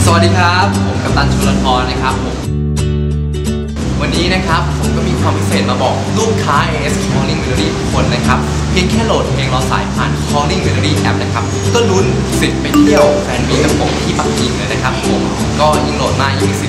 วัสดีครับผมกัปตันชุลธรนะครับผมวันนี้นะครับผมก็มีความพิเศษมาบอกลูกค้า AS Calling Melody ทุกคนนะครับเพียงแค่โหลดเพลงรอสายผ่าน Calling Melody App นะครับก็ลุ้นสิทธิ์ไปเที่ยวแฟนมีตกับผมที่ปักกิ่งเลยนะครับผมก็ยิ่งโหลดมากยิ่งมีสิทธิ์